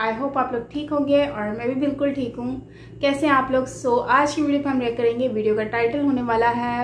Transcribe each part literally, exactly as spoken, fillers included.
I hope आप लोग ठीक होंगे और मैं भी बिल्कुल ठीक हूँ। कैसे हैं आप लोग? सो so, आज की वीडियो पे हम रिएक्ट करेंगे। वीडियो का टाइटल होने वाला है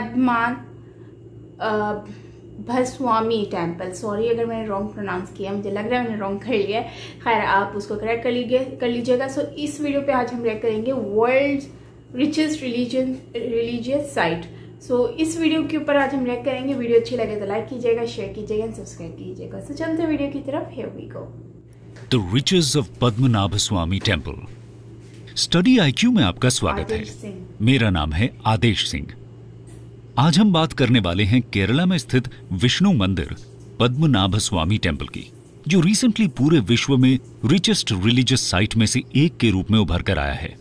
पद्मनाभस्वामी टेम्पल। सॉरी अगर मैंने रॉन्ग प्रोनाउंस किया, मुझे लग रहा है मैंने रॉन्ग कर लिया है। खैर आप उसको करेक्ट कर लीजिए कर लीजिएगा। सो so, इस वीडियो पे आज हम रिएक्ट करेंगे world richest religion religious site. So so, इस वीडियो के ऊपर आज हम रिएक्ट करेंगे। वीडियो अच्छी लगे तो लाइक कीजिएगा, शेयर कीजिएगा, सब्सक्राइब कीजिएगा। सो so, चलते हैं वीडियो की तरफ। Here we go. The riches of Padmanabhaswamy temple. Study IQ में आपका स्वागत है। मेरा नाम है आदेश सिंह। आज हम बात करने वाले हैं केरला में स्थित विष्णु मंदिर पद्मनाभस्वामी टेम्पल की, जो रिसेंटली पूरे विश्व में रिचेस्ट रिलीजियस साइट में से एक के रूप में उभर कर आया है।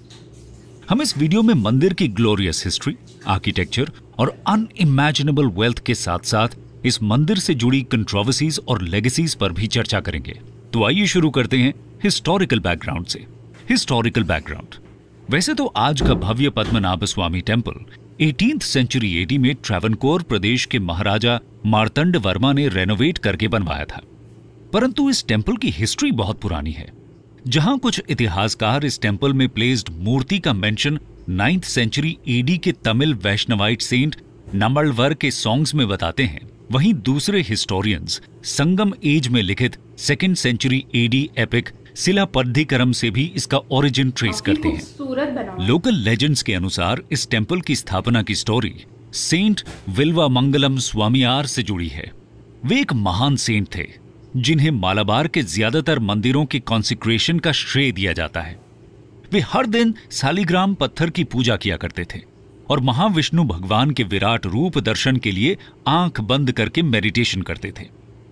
हम इस वीडियो में मंदिर की ग्लोरियस हिस्ट्री, आर्किटेक्चर और अनइमेजिनेबल वेल्थ के साथ साथ इस मंदिर से जुड़ी कंट्रोवर्सीज और लेगेसीज पर भी चर्चा करेंगे। तो आइए शुरू करते हैं हिस्टोरिकल बैकग्राउंड से। Historical background. वैसे तो आज का भव्य Padmanabhaswamy temple eighteenth century AD में ट्रैवनकोर प्रदेश के महाराजा मार्तंड वर्मा ने रेनोवेट करके बनवाया था, परंतु इस टेम्पल की हिस्ट्री बहुत पुरानी है। जहां कुछ इतिहासकार इस टेम्पल में प्लेस्ड मूर्ति का मेंशन नाइन्थ सेंचुरी एडी के तमिल वैष्णवाइट सेंट नम्बलवर के सॉन्ग्स में बताते हैं, वहीं दूसरे हिस्टोरियंस संगम एज में लिखित second century AD epic Silappadikaram से भी इसका ओरिजिन ट्रेस करते हैं। लोकल लेजेंड्स के अनुसार इस टेम्पल की स्थापना की स्टोरी सेंट विल्वामंगलम स्वामियार से जुड़ी है। वे एक महान सेंट थे जिन्हें मालाबार के ज्यादातर मंदिरों के कॉन्सिक्रेशन का श्रेय दिया जाता है। वे हर दिन सालिग्राम पत्थर की पूजा किया करते थे और महाविष्णु भगवान के विराट रूप दर्शन के लिए आंख बंद करके मेडिटेशन करते थे।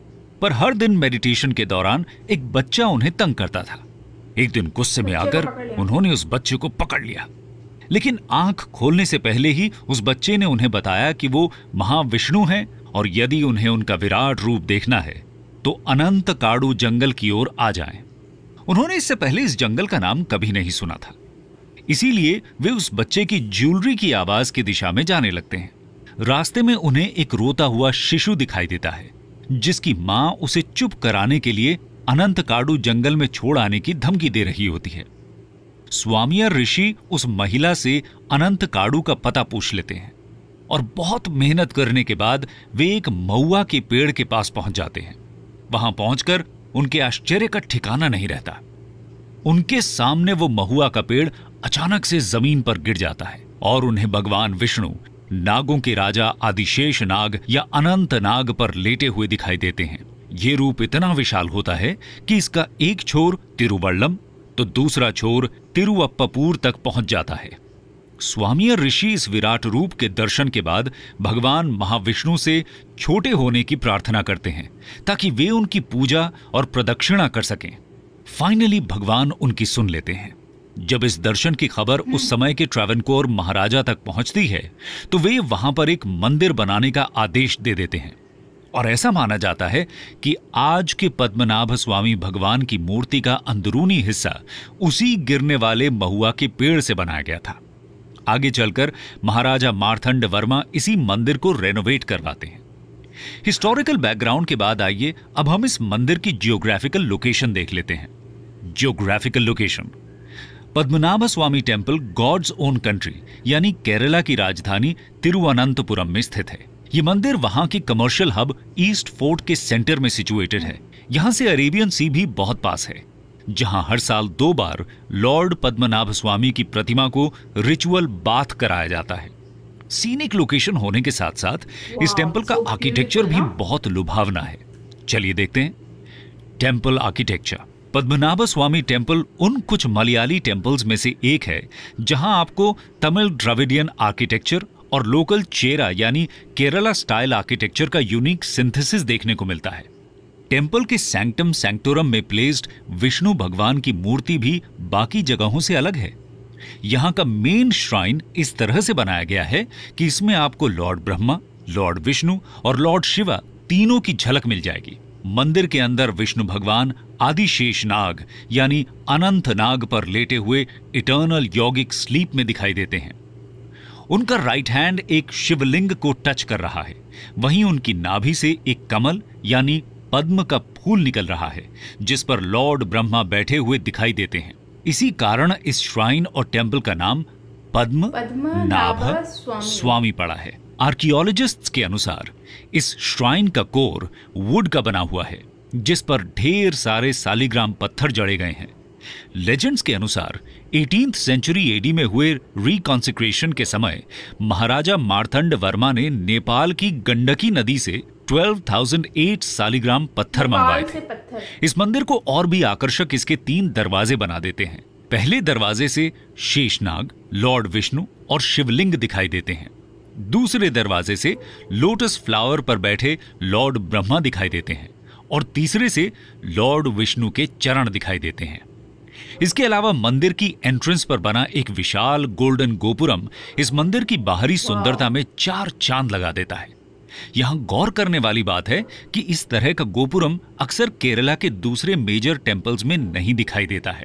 पर हर दिन मेडिटेशन के दौरान एक बच्चा उन्हें तंग करता था। एक दिन गुस्से में आकर उन्होंने उस बच्चे को पकड़ लिया, लेकिन आंख खोलने से पहले ही उस बच्चे ने उन्हें बताया कि वो महाविष्णु हैं और यदि उन्हें उनका विराट रूप देखना है तो अनंत काड़ू जंगल की ओर आ जाएं। उन्होंने इससे पहले इस जंगल का नाम कभी नहीं सुना था, इसीलिए वे उस बच्चे की ज्वेलरी की आवाज की दिशा में जाने लगते हैं। रास्ते में उन्हें एक रोता हुआ शिशु दिखाई देता है, जिसकी मां उसे चुप कराने के लिए अनंत काड़ू जंगल में छोड़ आने की धमकी दे रही होती है। स्वामियार ऋषि उस महिला से अनंत काड़ू का पता पूछ लेते हैं और बहुत मेहनत करने के बाद वे एक महुआ के पेड़ के पास पहुंच जाते हैं। वहां पहुंचकर उनके आश्चर्य का ठिकाना नहीं रहता। उनके सामने वो महुआ का पेड़ अचानक से जमीन पर गिर जाता है और उन्हें भगवान विष्णु नागों के राजा आदिशेष नाग या अनंत नाग पर लेटे हुए दिखाई देते हैं। ये रूप इतना विशाल होता है कि इसका एक छोर तिरुवल्लम तो दूसरा छोर तिरुअप्पपुर तक पहुंच जाता है। स्वामियार ऋषि इस विराट रूप के दर्शन के बाद भगवान महाविष्णु से छोटे होने की प्रार्थना करते हैं ताकि वे उनकी पूजा और प्रदक्षिणा कर सकें। फाइनली भगवान उनकी सुन लेते हैं। जब इस दर्शन की खबर उस समय के ट्रैवनकोर महाराजा तक पहुंचती है तो वे वहां पर एक मंदिर बनाने का आदेश दे देते हैं और ऐसा माना जाता है कि आज के पद्मनाभस्वामी भगवान की मूर्ति का अंदरूनी हिस्सा उसी गिरने वाले महुआ के पेड़ से बनाया गया था। आगे चलकर महाराजा मार्तंड वर्मा इसी मंदिर को रेनोवेट करवाते हैं। हिस्टोरिकल बैकग्राउंड के बाद आइए अब हम इस मंदिर की जियोग्राफिकल लोकेशन देख लेते हैं। Geographical location. Padmanabhaswamy temple God's own country यानी केरला की राजधानी तिरुवनंतपुरम में स्थित है। ये मंदिर वहां के कमर्शियल हब ईस्ट फोर्ट के सेंटर में सिचुएटेड है। यहां से अरेबियन सी भी बहुत पास है, जहां हर साल दो बार लॉर्ड पद्मनाभस्वामी की प्रतिमा को रिचुअल बाथ कराया जाता है। सीनिक लोकेशन होने के साथ साथ इस टेम्पल का आर्किटेक्चर भी बहुत लुभावना है। चलिए देखते हैं टेम्पल आर्किटेक्चर। पद्मनाभस्वामी टेम्पल उन कुछ मलयाली टेम्पल्स में से एक है जहां आपको तमिल द्रविडियन आर्किटेक्चर और लोकल चेरा यानी केरला स्टाइल आर्किटेक्चर का यूनिक सिंथेसिस देखने को मिलता है। टेम्पल के सैंक्टम सैंक्टोरम में प्लेस्ड विष्णु भगवान की मूर्ति भी बाकी जगहों से अलग है। यहां का मेन श्राइन इस तरह से बनाया गया है कि इसमें आपको लॉर्ड ब्रह्मा, लॉर्ड विष्णु और लॉर्ड शिवा तीनों की झलक मिल जाएगी। मंदिर के अंदर विष्णु भगवान आदिशेष नाग यानी अनंत नाग पर लेटे हुए इटर्नल यौगिक स्लीप में दिखाई देते हैं। उनका राइट हैंड एक शिवलिंग को टच कर रहा है, वहीं उनकी नाभि से एक कमल यानी पद्म का फूल निकल रहा है, जिस पर लॉर्ड ब्रह्मा बैठे हुए दिखाई देते हैं। इसी कारण इस श्राइन और टेम्पल का नाम पद्म नाभ स्वामी पड़ा है। आर्कियोलॉजिस्ट्स के अनुसार इस श्राइन का कोर वुड का बना हुआ है, जिस पर ढेर सारे सालिग्राम पत्थर जड़े गए हैं। लेजेंड्स के अनुसार एटीन्थ सेंचुरी एडी में हुए रिकॉन्सिक्रेशन के समय महाराजा मार्तंड वर्मा ने नेपाल की गंडकी नदी से बारह हज़ार आठ सालिग्राम पत्थर मंगवाए थे। इस मंदिर को और भी आकर्षक इसके तीन दरवाजे बना देते हैं। पहले दरवाजे से शेषनाग, लॉर्ड विष्णु और शिवलिंग दिखाई देते हैं। दूसरे दरवाजे से लोटस फ्लावर पर बैठे लॉर्ड ब्रह्मा दिखाई देते हैं और तीसरे से लॉर्ड विष्णु के चरण दिखाई देते हैं। इसके अलावा मंदिर की एंट्रेंस पर बना एक विशाल गोल्डन गोपुरम इस मंदिर की बाहरी सुंदरता में चार चांद लगा देता है। यहां गौर करने वाली बात है कि इस तरह का गोपुरम अक्सर केरला के दूसरे मेजर टेंपल्स में नहीं दिखाई देता है।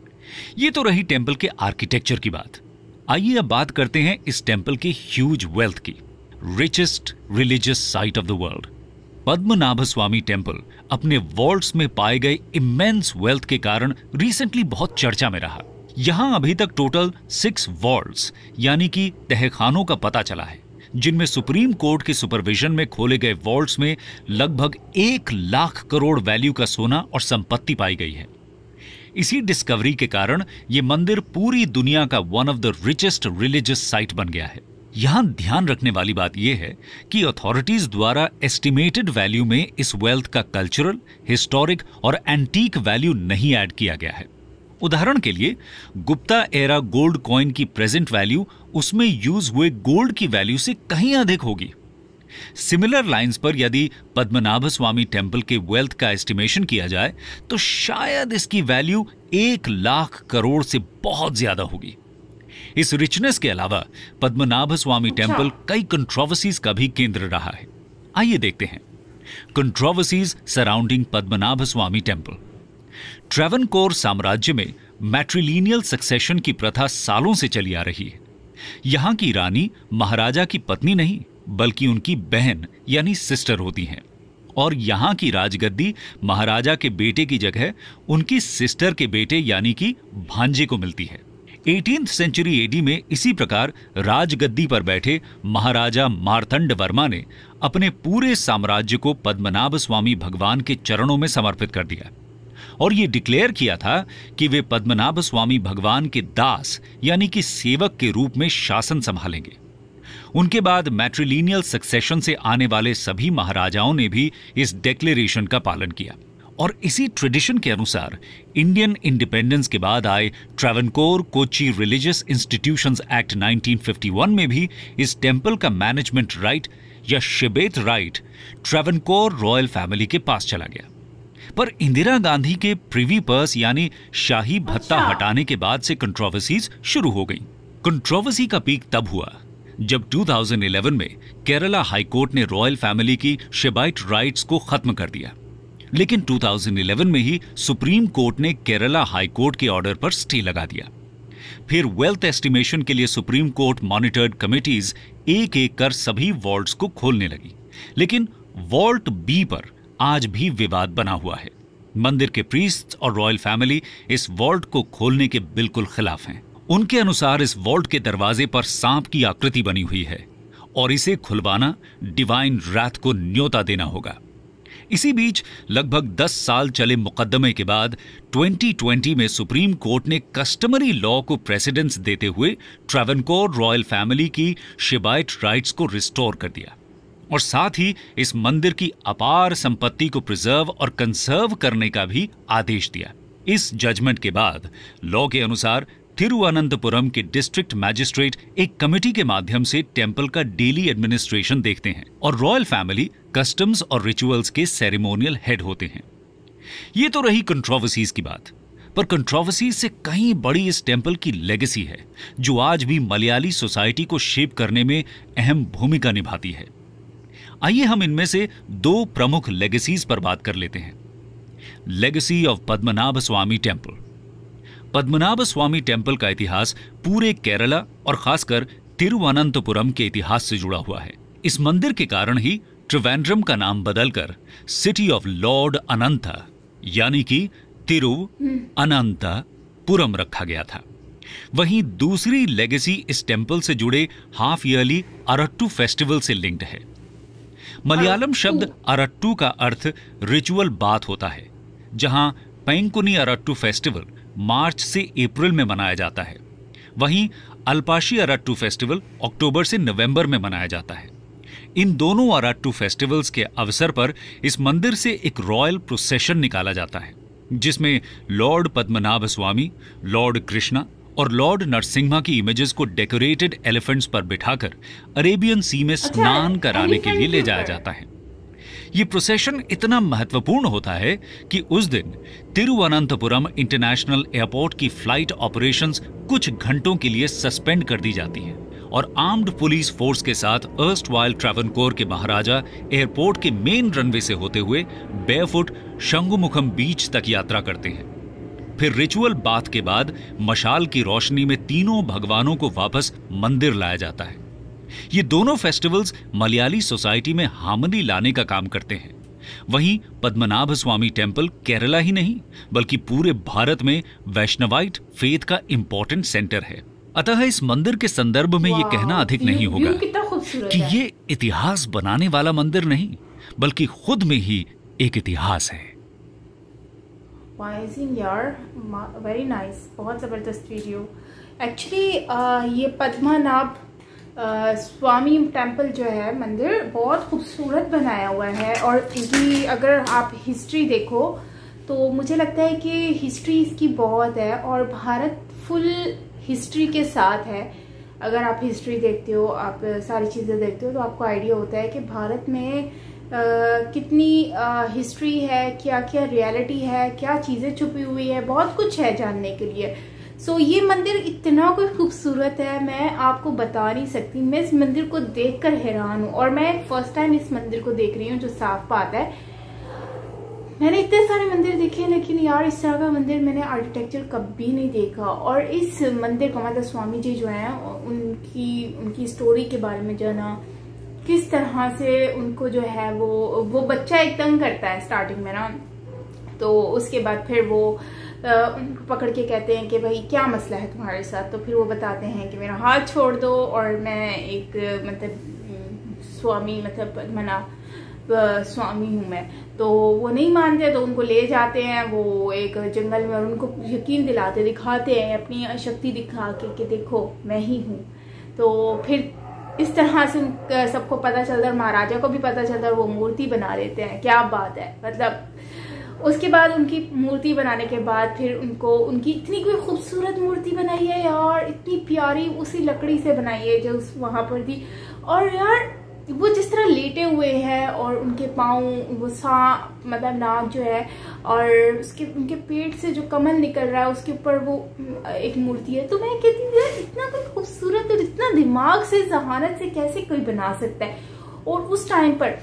ये तो रही टेंपल के आर्किटेक्चर की बात। आइए अब बात करते हैं इस टेंपल के ह्यूज वेल्थ की। Richest religious site of the world, Padmanabha Swamy temple अपने वॉल्ट्स में पाए गए इमेंस वेल्थ के कारण रिसेंटली बहुत चर्चा में रहा। यहां अभी तक टोटल सिक्स वॉल्ट्स यानी कि तहखानों का पता चला है, जिनमें सुप्रीम कोर्ट के सुपरविजन में खोले गए वॉल्ट्स में लगभग एक लाख करोड़ वैल्यू का सोना और संपत्ति पाई गई है। इसी डिस्कवरी के कारण यह मंदिर पूरी दुनिया का one of the richest religious site बन गया है। यहां ध्यान रखने वाली बात यह है कि अथॉरिटीज द्वारा एस्टिमेटेड वैल्यू में इस वेल्थ का कल्चरल, हिस्टोरिक और एंटीक वैल्यू नहीं ऐड किया गया है। उदाहरण के लिए गुप्ता एरा गोल्ड कॉइन की प्रेजेंट वैल्यू उसमें यूज हुए गोल्ड की वैल्यू से कहीं अधिक होगी। सिमिलर लाइंस पर यदि पद्मनाभ स्वामी टेंपल के वेल्थ का एस्टिमेशन किया जाए तो शायद इसकी वैल्यू एक लाख करोड़ से बहुत ज्यादा होगी। इस रिचनेस के अलावा पद्मनाभ स्वामी टेंपल कई कंट्रोवर्सीज का भी केंद्र रहा है। आइए देखते हैं controversies surrounding Padmanabha Swamy temple. Travancore साम्राज्य में मैट्रिलिनियल सक्सेशन की प्रथा सालों से चली आ रही है। यहां की रानी महाराजा की पत्नी नहीं बल्कि उनकी बहन यानी सिस्टर होती हैं, और यहां की राजगद्दी महाराजा के बेटे की जगह उनकी सिस्टर के बेटे यानी कि भांजे को मिलती है। एटीन्थ सेंचुरी एडी में इसी प्रकार राजगद्दी पर बैठे महाराजा मार्तंड वर्मा ने अपने पूरे साम्राज्य को पद्मनाभ स्वामी भगवान के चरणों में समर्पित कर दिया और ये डिक्लेयर किया था कि वे पद्मनाभ स्वामी भगवान के दास यानी कि सेवक के रूप में शासन संभालेंगे। उनके बाद मैट्रिलिनियल सक्सेशन से आने वाले सभी महाराजाओं ने भी इस डिक्लेरेशन का पालन किया और इसी ट्रेडिशन के अनुसार इंडियन इंडिपेंडेंस के बाद आए Travancore Kochi religious institutions act nineteen fifty one में भी इस टेंपल का मैनेजमेंट राइट या shebait right Travancore royal family के पास चला गया। पर इंदिरा गांधी के प्रिवी पर्स यानी शाही भत्ता हटाने के बाद से कंट्रोवर्सीज शुरू हो गई। कंट्रोवर्सी का पीक तब हुआ जब दो हज़ार ग्यारह में केरला हाईकोर्ट ने रॉयल फैमिली की शिबाइट राइट्स को खत्म कर दिया, लेकिन दो हज़ार ग्यारह में ही सुप्रीम कोर्ट ने केरला हाईकोर्ट के ऑर्डर पर स्टे लगा दिया। फिर वेल्थ एस्टिमेशन के लिए सुप्रीम कोर्ट मॉनिटर्ड कमिटीज एक एक कर सभी वॉल्ट्स को खोलने लगी, लेकिन वॉल्ट बी पर आज भी विवाद बना हुआ है। मंदिर के प्रीस्ट और रॉयल फैमिली इस वॉल्ट को खोलने के बिल्कुल खिलाफ हैं। उनके अनुसार इस वॉल्ट के दरवाजे पर सांप की आकृति बनी हुई है और इसे खुलवाना डिवाइन रैथ को न्योता देना होगा। इसी बीच लगभग दस साल चले मुकदमे के बाद दो हज़ार बीस में सुप्रीम कोर्ट ने कस्टमरी लॉ को प्रेसिडेंस देते हुए ट्रेवनकोर रॉयल फैमिली की शिबाइट राइट्स को रिस्टोर कर दिया और साथ ही इस मंदिर की अपार संपत्ति को प्रिजर्व और कंसर्व करने का भी आदेश दिया। इस जजमेंट के बाद लॉ के अनुसार तिरुवनंतपुरम के डिस्ट्रिक्ट मैजिस्ट्रेट एक कमेटी के माध्यम से टेंपल का डेली एडमिनिस्ट्रेशन देखते हैं और रॉयल फैमिली कस्टम्स और रिचुअल्स के सेरेमोनियल हेड होते हैं। ये तो रही कंट्रोवर्सीज की बात, पर कंट्रोवर्सीज से कहीं बड़ी इस टेंपल की लेगेसी है जो आज भी मलयाली सोसाइटी को शेप करने में अहम भूमिका निभाती है। आइए हम इनमें से दो प्रमुख लेगेसीज पर बात कर लेते हैं। Legacy of Padmanabha Swamy temple. Padmanabha Swamy temple का इतिहास पूरे केरला और खासकर तिरुवनंतपुरम के इतिहास से जुड़ा हुआ है। इस मंदिर के कारण ही त्रिवेंद्रम का नाम बदलकर सिटी ऑफ लॉर्ड अनंता यानी कि तिरुवनंतपुरम रखा गया था। वहीं दूसरी लेगेसी इस टेंपल से जुड़े हाफ ईयरली अरट्टू फेस्टिवल से लिंक्ड है। मलयालम शब्द अरट्टू का अर्थ रिचुअल बाथ होता है, जहां पैंकुनी अरट्टू फेस्टिवल मार्च से अप्रैल में मनाया जाता है। वहीं अल्पाशी अरट्टू फेस्टिवल अक्टूबर से नवंबर में मनाया जाता है। इन दोनों अरट्टू फेस्टिवल्स के अवसर पर इस मंदिर से एक रॉयल प्रोसेशन निकाला जाता है, जिसमें लॉर्ड पद्मनाभ स्वामी, लॉर्ड कृष्णा और लॉर्ड नरसिम्हा की इमेजेस को डेकोरेटेड एलिफेंट्स पर बिठाकर अरेबियन सी में स्नान कराने के लिए ले जाया जाता है। ये प्रोसेशन इतना महत्वपूर्ण होता है कि उस दिन तिरुवनंतपुरम इंटरनेशनल एयरपोर्ट की फ्लाइट ऑपरेशंस कुछ घंटों के लिए सस्पेंड कर दी जाती है और आर्म्ड पुलिस फोर्स के साथ अर्स्टवाइल ट्रावनकोर के महाराजा एयरपोर्ट के मेन रनवे से होते हुए बेयरफुट शंगुमुखम बीच तक यात्रा करते हैं। फिर रिचुअल बाथ के बाद मशाल की रोशनी में तीनों भगवानों को वापस मंदिर लाया जाता है। ये दोनों फेस्टिवल्स मलयाली सोसाइटी में हार्मनी लाने का काम करते हैं। वहीं पद्मनाभ स्वामी टेंपल केरला ही नहीं बल्कि पूरे भारत में वैष्णवाइट फेथ का इंपॉर्टेंट सेंटर है। अतः इस मंदिर के संदर्भ में ये कहना अधिक नहीं होगा कि ये इतिहास बनाने वाला मंदिर नहीं बल्कि खुद में ही एक इतिहास है। यार वेरी नाइस, बहुत जबरदस्त वीडियो। एक्चुअली ये पद्मनाभ स्वामी टेंपल जो है मंदिर बहुत खूबसूरत बनाया हुआ है और इनकी अगर आप हिस्ट्री देखो तो मुझे लगता है कि हिस्ट्री इसकी बहुत है और भारत फुल हिस्ट्री के साथ है। अगर आप हिस्ट्री देखते हो, आप सारी चीज़ें देखते हो तो आपको आइडिया होता है कि भारत में Uh, कितनी हिस्ट्री uh, है, क्या क्या रियलिटी है, क्या चीज़ें छुपी हुई है, बहुत कुछ है जानने के लिए। सो so, ये मंदिर इतना कोई खूबसूरत है, मैं आपको बता नहीं सकती। मैं इस मंदिर को देखकर हैरान हूँ और मैं फर्स्ट टाइम इस मंदिर को देख रही हूँ, जो साफ बात है। मैंने इतने सारे मंदिर देखे लेकिन यार इस तरह का मंदिर मैंने आर्किटेक्चर कभी नहीं देखा। और इस मंदिर का मतलब स्वामी जी जो हैं उनकी उनकी स्टोरी के बारे में जाना, किस तरह से उनको जो है वो वो बच्चा एक तंग करता है स्टार्टिंग में ना, तो उसके बाद फिर वो आ, उनको पकड़ के कहते हैं कि भाई क्या मसला है तुम्हारे साथ, तो फिर वो बताते हैं कि मेरा हाथ छोड़ दो और मैं एक मतलब स्वामी मतलब पद्मनाभ स्वामी हूँ मैं। तो वो नहीं मानते तो उनको ले जाते हैं वो एक जंगल में और उनको यकीन दिलाते दिखाते हैं अपनी शक्ति दिखा के कि देखो मैं ही हूँ। तो फिर इस तरह से सबको पता चलता है, महाराजा को भी पता चलता है, वो मूर्ति बना लेते हैं। क्या बात है, मतलब उसके बाद उनकी मूर्ति बनाने के बाद फिर उनको उनकी इतनी कोई खूबसूरत मूर्ति बनाई है यार, इतनी प्यारी, उसी लकड़ी से बनाई है जो उस वहां पर थी। और यार वो जिस तरह लेटे हुए हैं और उनके पाँव वो सा मतलब नाक जो है और उसके उनके पेट से जो कमल निकल रहा है उसके ऊपर वो एक मूर्ति है। तो मैं कहती हूँ यार इतना कोई खूबसूरत और इतना दिमाग से जहानत से कैसे कोई बना सकता है और उस टाइम पर।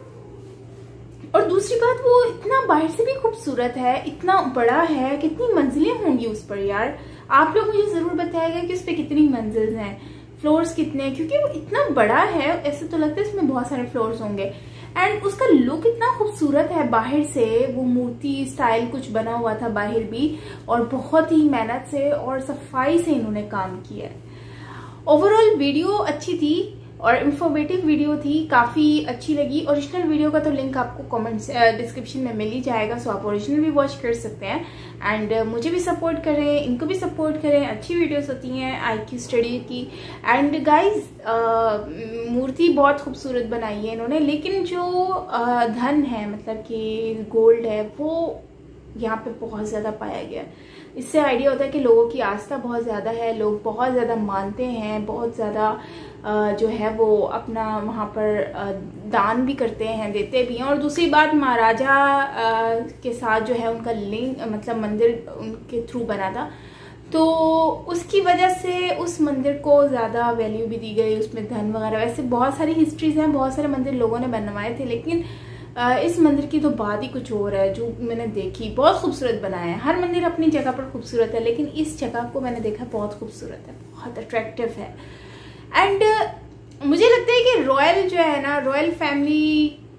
और दूसरी बात वो इतना बाहर से भी खूबसूरत है, इतना बड़ा है, कितनी मंजिलें होंगी उस पर यार। आप लोग मुझे जरूर बताएगा कि उस पर कितनी मंजिल हैं, फ्लोर्स कितने हैं, क्योंकि वो इतना बड़ा है ऐसे तो लगता है इसमें बहुत सारे फ्लोर्स होंगे। एंड उसका लुक इतना खूबसूरत है बाहर से, वो मूर्ति स्टाइल कुछ बना हुआ था बाहर भी और बहुत ही मेहनत से और सफाई से इन्होंने काम किया है। ओवरऑल वीडियो अच्छी थी और इंफॉर्मेटिव वीडियो थी, काफी अच्छी लगी। ओरिजिनल वीडियो का तो लिंक आपको कमेंट्स डिस्क्रिप्शन में मिल ही जाएगा, सो आप ओरिजिनल भी वॉच कर सकते हैं। एंड uh, मुझे भी सपोर्ट करें, इनको भी सपोर्ट करें, अच्छी वीडियोस होती हैं आईक्यू स्टडी की। एंड गाइस uh, मूर्ति बहुत खूबसूरत बनाई है इन्होंने, लेकिन जो uh, धन है मतलब कि गोल्ड है वो यहाँ पे बहुत ज्यादा पाया गया। इससे आइडिया होता है कि लोगों की आस्था बहुत ज्यादा है, लोग बहुत ज्यादा मानते हैं, बहुत ज्यादा जो है वो अपना वहाँ पर दान भी करते हैं, देते भी हैं। और दूसरी बात महाराजा के साथ जो है उनका लिंक मतलब मंदिर उनके थ्रू बना था, तो उसकी वजह से उस मंदिर को ज़्यादा वैल्यू भी दी गई, उसमें धन वगैरह। वैसे बहुत सारी हिस्ट्रीज हैं, बहुत सारे मंदिर लोगों ने बनवाए थे, लेकिन इस मंदिर की तो बात ही कुछ और है जो मैंने देखी। बहुत खूबसूरत बनाया है, हर मंदिर अपनी जगह पर खूबसूरत है, लेकिन इस जगह को मैंने देखा बहुत खूबसूरत है, बहुत अट्रैक्टिव है। एंड uh, मुझे लगता है कि रॉयल जो है ना, रॉयल फैमिली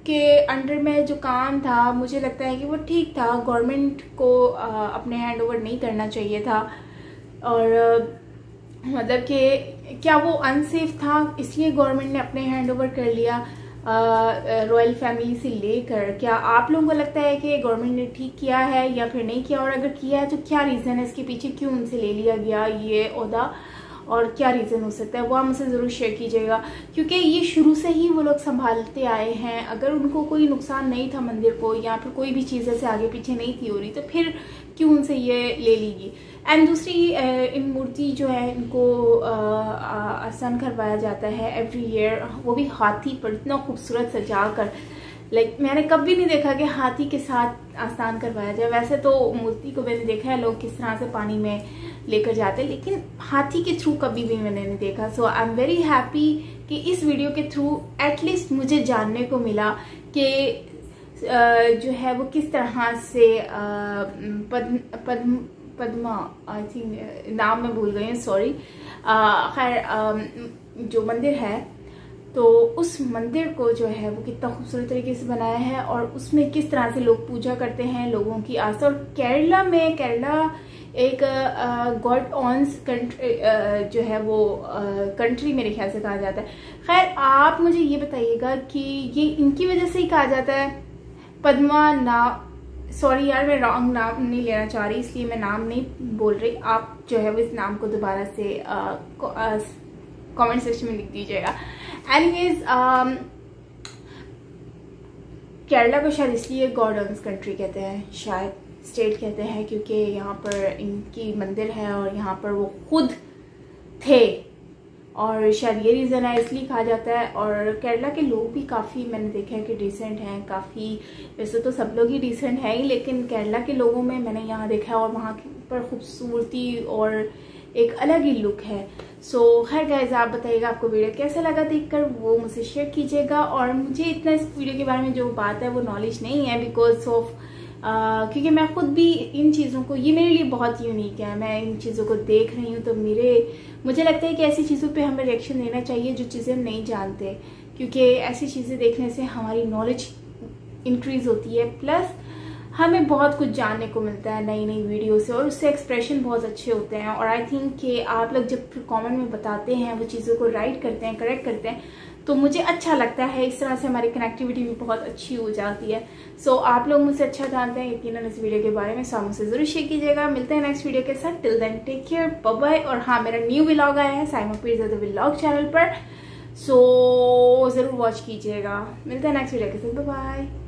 के अंडर में जो काम था मुझे लगता है कि वो ठीक था। गवर्नमेंट को आ, अपने हैंड ओवर नहीं करना चाहिए था, और आ, मतलब कि क्या वो अनसेफ था इसलिए गवर्नमेंट ने अपने हैंड ओवर कर लिया रॉयल फैमिली से लेकर। क्या आप लोगों को लगता है कि गवर्नमेंट ने ठीक किया है या फिर नहीं किया, और अगर किया है तो क्या रीज़न है इसके पीछे, क्यों उनसे ले लिया गया ये ओहदा, और क्या रीज़न हो सकता है वो आप मुझसे ज़रूर शेयर कीजिएगा, क्योंकि ये शुरू से ही वो लोग संभालते आए हैं। अगर उनको कोई नुकसान नहीं था मंदिर को, या फिर कोई भी चीज़ ऐसे आगे पीछे नहीं थी हो रही, तो फिर क्यों उनसे ये ले ली। एंड दूसरी, इन मूर्ति जो है इनको आसान करवाया जाता है एवरी ईयर, वो भी हाथी पर इतना खूबसूरत सजा कर। लाइक like, मैंने कभी नहीं देखा कि हाथी के साथ आसान करवाया जाए। वैसे तो मूर्ति को मैंने देखा है लोग किस तरह से पानी में लेकर जाते हैं, लेकिन हाथी के थ्रू कभी भी मैंने नहीं देखा। So I am very happy कि इस वीडियो के थ्रू एटलीस्ट मुझे जानने को मिला कि जो है वो किस तरह से पद्म पद्म पद्मा आई थिंक नाम मैं भूल गई हूँ, सॉरी। खैर जो मंदिर है तो उस मंदिर को जो है वो कितना खूबसूरत तरीके से बनाया है, और उसमें किस तरह से लोग पूजा करते हैं, लोगों की आस्था। और केरला में, केरला एक गॉड ऑन्स कंट्री जो है वो कंट्री मेरे ख्याल से कहा जाता है। खैर आप मुझे ये बताइएगा कि ये इनकी वजह से ही कहा जाता है पद्मा ना, सॉरी यार मैं रॉन्ग नाम नहीं लेना चाह रही इसलिए मैं नाम नहीं बोल रही। आप जो है वो इस नाम को दोबारा से कमेंट सेक्शन में लिख दीजिएगा। एनीवेज केरला को शायद इसलिए गॉड ऑन्स कंट्री कहते हैं, शायद स्टेट कहते हैं, क्योंकि यहाँ पर इनकी मंदिर है और यहाँ पर वो खुद थे, और शायद ये रीज़न है इसलिए कहा जाता है। और केरला के लोग भी काफ़ी मैंने देखा है कि डिसेंट हैं काफ़ी। वैसे तो सब लोग ही डिसेंट हैं ही, लेकिन केरला के लोगों में मैंने यहाँ देखा है, और वहाँ पर खूबसूरती और एक अलग ही लुक है। सो खैर गाइस आप बताइएगा आपको वीडियो कैसा लगा देखकर, वो मुझे शेयर कीजिएगा। और मुझे इतना इस वीडियो के बारे में जो बात है वो नॉलेज नहीं है, बिकॉज ऑफ Uh, क्योंकि मैं खुद भी इन चीज़ों को, ये मेरे लिए बहुत यूनिक है, मैं इन चीज़ों को देख रही हूँ, तो मेरे मुझे लगता है कि ऐसी चीज़ों पे हमें रिएक्शन देना चाहिए जो चीज़ें हम नहीं जानते, क्योंकि ऐसी चीज़ें देखने से हमारी नॉलेज इंक्रीज़ होती है, प्लस हमें बहुत कुछ जानने को मिलता है नई नई वीडियो से, और उससे एक्सप्रेशन बहुत अच्छे होते हैं। और आई थिंक कि आप लोग जब कमेंट में बताते हैं, वो चीज़ों को राइट करते हैं, करेक्ट करते हैं, तो मुझे अच्छा लगता है। इस तरह से हमारी कनेक्टिविटी भी बहुत अच्छी हो जाती है। सो so, आप लोग मुझसे अच्छा जानते हैं यकीनन इस वीडियो के बारे में, सो मुझसे जरूर शेयर कीजिएगा। मिलते हैं नेक्स्ट वीडियो के साथ, till then take care, bye bye. और हाँ, मेरा न्यू व्लॉग आया है साइमा पीरज़ादा व्लॉग चैनल पर, सो so, ज़रूर वॉच कीजिएगा। मिलते हैं नेक्स्ट वीडियो के साथ, बाय बाय।